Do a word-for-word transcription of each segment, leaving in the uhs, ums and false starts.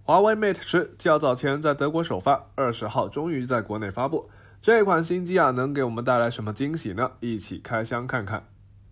华为 Mate 十较早前在德国首发，二十号终于在国内发布。这款新机啊，能给我们带来什么惊喜呢？一起开箱看看。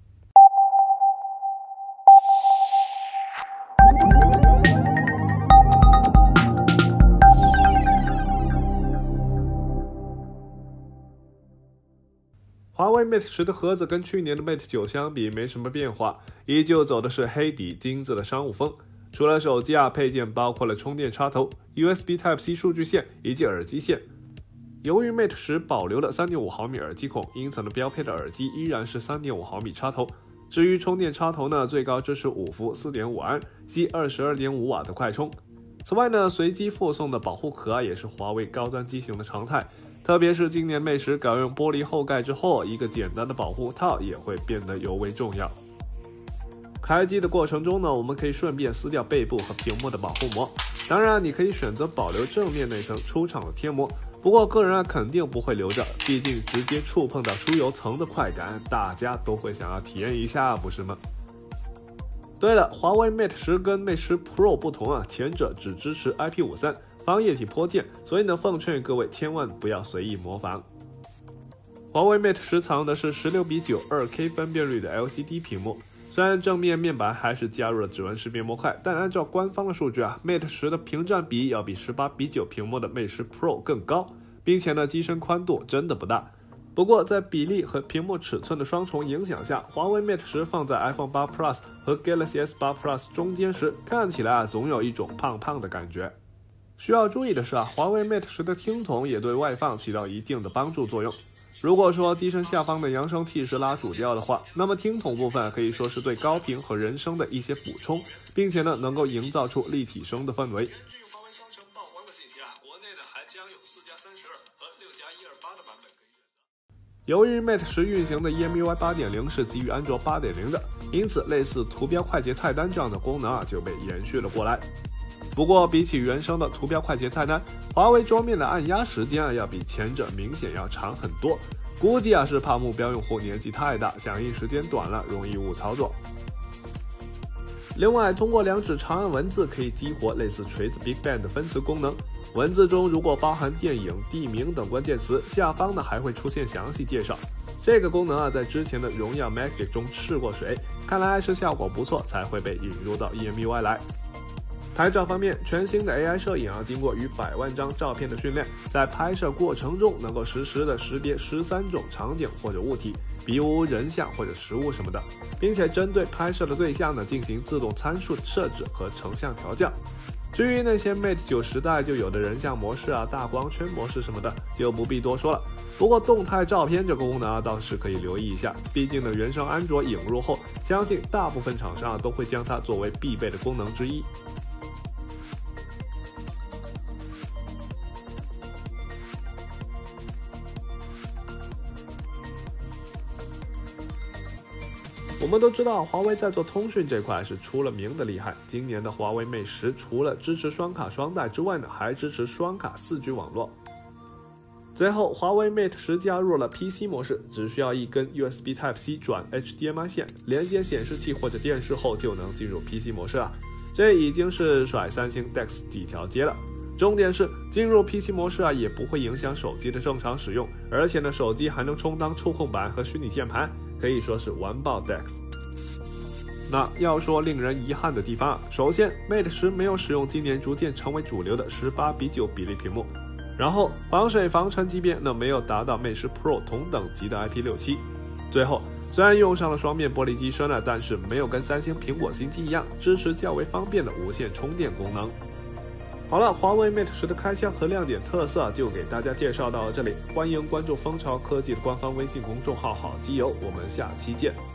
华为 Mate 十的盒子跟去年的 Mate 九相比没什么变化，依旧走的是黑底金字的商务风。除了手机啊，配件包括了充电插头、U S B Type C 数据线以及耳机线。由于 Mate 十保留了 三点五毫米耳机孔，因此呢，标配的耳机依然是 三点五毫米插头。至于充电插头呢，最高支持五伏 四点五安及 二十二点五瓦的快充。此外呢，随机附送的保护壳啊，也是华为高端机型的常态。特别是今年 Mate 十改用玻璃后盖之后，一个简单的保护套也会变得尤为重要。开机的过程中呢，我们可以顺便撕掉背部和屏幕的保护膜。当然，你可以选择保留正面那层出厂的贴膜，不过个人啊肯定不会留着，毕竟直接触碰到出油层的快感，大家都会想要体验一下，不是吗？对了，华为 Mate 十跟 Mate 十 Pro 不同啊，前者只支持 I P 五十三 防液体泼溅，所以呢，奉劝各位千万不要随意模仿。华为 Mate 十藏的是十六比九 二K 分辨率的 L C D 屏幕。虽然正面面板还是加入了指纹识别模块，但按照官方的数据啊 ，Mate 十的屏占比要比十八比九屏幕的 Mate 十 Pro 更高，并且呢，机身宽度真的不大。不过在比例和屏幕尺寸的双重影响下，华为 Mate 十放在 iPhone 八 Plus 和 Galaxy S 八 Plus 中间时，看起来啊，总有一种胖胖的感觉。需要注意的是啊，华为 Mate 十的听筒也对外放起到一定的帮助作用。如果说机身下方的扬声器是拉主调的话，那么听筒部分可以说是对高频和人声的一些补充，并且呢，能够营造出立体声的氛围。华为商城曝光的信息啊，国内呢还将有四加三十二和六加一二八的版本可以选择。由于 Mate 十运行的 E M U I 八点零 是基于安卓 八点零 的，因此类似图标快捷菜单这样的功能啊就被延续了过来。不过比起原生的图标快捷菜单，华为桌面的按压时间啊要比前者明显要长很多，估计啊是怕目标用户年纪太大，响应时间短了，容易误操作。另外，通过两指长按文字可以激活类似锤子 Big Bang 的分词功能，文字中如果包含电影、地名等关键词，下方呢还会出现详细介绍。这个功能啊，在之前的荣耀 Magic 中试过水，看来是效果不错，才会被引入到 E M U I 来。拍照方面，全新的 A I 摄影啊，经过逾百万张照片的训练，在拍摄过程中能够实时的识别十三种场景或者物体，比如人像或者食物什么的，并且针对拍摄的对象呢进行自动参数设置和成像调教。至于那些 Mate 九时代就有的人像模式啊、大光圈模式什么的，就不必多说了。不过动态照片这个功能啊，倒是可以留意一下，毕竟呢，原生安卓引入后，相信大部分厂商啊都会将它作为必备的功能之一。我们都知道，华为在做通讯这块是出了名的厉害。今年的华为 Mate 十除了支持双卡双待之外呢，还支持双卡 四 G 网络。最后，华为 Mate 十加入了 P C 模式，只需要一根 U S B Type C 转 H D M I 线连接显示器或者电视后，就能进入 P C 模式了。这已经是甩三星 D E X 几条街了。重点是进入 P C 模式啊，也不会影响手机的正常使用，而且呢，手机还能充当触控板和虚拟键盘，可以说是完爆 D E X。那要说令人遗憾的地方啊，首先 Mate 十没有使用今年逐渐成为主流的十八比九比例屏幕，然后防水防尘级别呢没有达到 Mate 十 Pro 同等级的 I P 六七，最后虽然用上了双面玻璃机身了，但是没有跟三星苹果新机一样支持较为方便的无线充电功能。好了，华为 Mate 十的开箱和亮点特色就给大家介绍到这里，欢迎关注蜂巢科技的官方微信公众号好基友，我们下期见。